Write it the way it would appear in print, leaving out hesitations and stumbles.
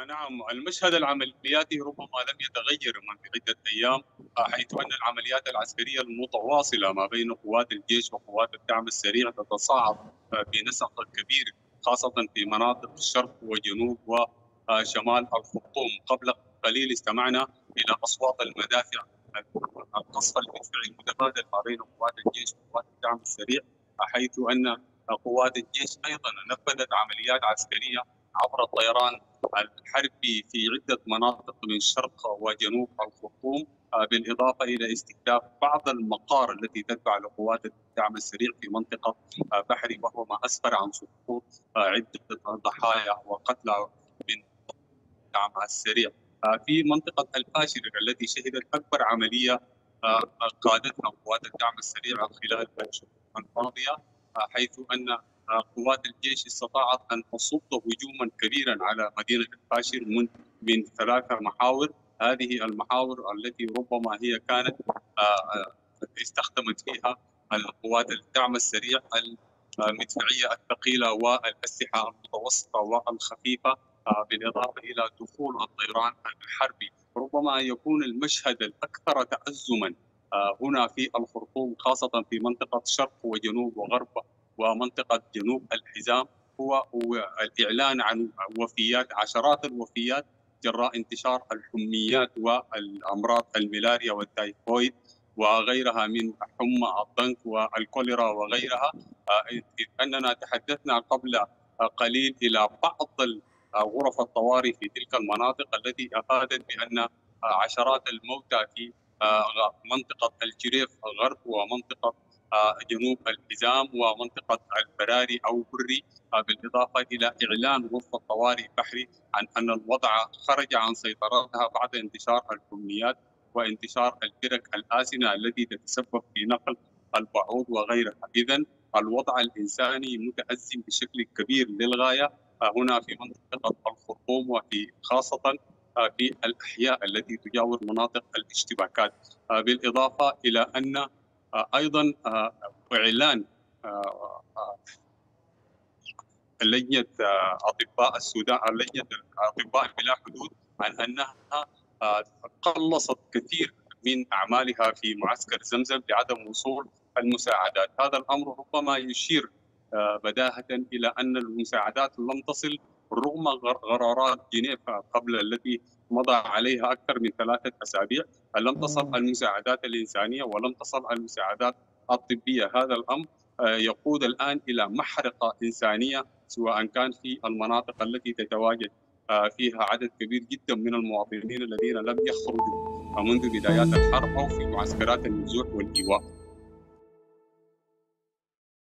نعم، المشهد العملياتي ربما لم يتغير منذ عدة أيام، حيث أن العمليات العسكرية المتواصلة ما بين قوات الجيش وقوات الدعم السريع تتصاعد بنسق كبير، خاصة في مناطق الشرق وجنوب وشمال الخرطوم. قبل قليل استمعنا إلى أصوات المدافع، القصف المدفعي المتبادل ما بين قوات الجيش وقوات الدعم السريع، حيث أن قوات الجيش أيضا نفذت عمليات عسكرية عبر الطيران الحربي في عدة مناطق من شرق وجنوب الخرطوم، بالإضافة إلى استهداف بعض المقار التي تتبع لقوات الدعم السريع في منطقة بحري، وهو ما أسفر عن سقوط عدة ضحايا وقتلى من الدعم السريع. في منطقة الفاشر التي شهدت أكبر عملية قادتها قوات الدعم السريع خلال الأشهر الماضية، حيث أن قوات الجيش استطاعت أن تصد هجوما كبيرا على مدينة الفاشر من 3 محاور. هذه المحاور التي ربما هي كانت استخدمت فيها القوات الدعم السريع المدفعية الثقيلة والأسلحة المتوسطة والخفيفة، بالإضافة إلى دخول الطيران الحربي. ربما يكون المشهد الأكثر تأزما هنا في الخرطوم، خاصة في منطقة شرق وجنوب وغرب ومنطقة جنوب الحزام، هو الإعلان عن عشرات الوفيات جراء انتشار الحميات والأمراض الملاريا والتايفويد وغيرها من حمى الضنك والكوليرا وغيرها. إذ أننا تحدثنا قبل قليل إلى بعض غرف الطوارئ في تلك المناطق التي أفادت بأن عشرات الموتى في منطقة الجريف غرب ومنطقة جنوب الحزام ومنطقة البراري أو بري، بالإضافة إلى إعلان غرفة طوارئ بحري عن أن الوضع خرج عن سيطرتها بعد انتشار الحميات وانتشار الفرق الآسنة التي تتسبب في نقل البعوض وغيرها. إذن الوضع الإنساني متأزم بشكل كبير للغاية هنا في منطقة الخرطوم، وفي خاصة في الأحياء التي تجاور مناطق الاشتباكات، بالإضافة إلى أن أيضا إعلان لجنة أطباء السودان، لجنة أطباء بلا حدود، عن أنها قلصت كثير من أعمالها في معسكر زمزم لعدم وصول المساعدات. هذا الأمر ربما يشير بداهة إلى أن المساعدات لم تصل رغم قرارات جنيف قبل التي مضى عليها أكثر من 3 أسابيع. لم تصل المساعدات الإنسانية ولم تصل المساعدات الطبية. هذا الأمر يقود الآن إلى محرقة إنسانية، سواء كان في المناطق التي تتواجد فيها عدد كبير جدا من المواطنين الذين لم يخرجوا منذ بدايات الحرب، أو في معسكرات النزوح والإيواء.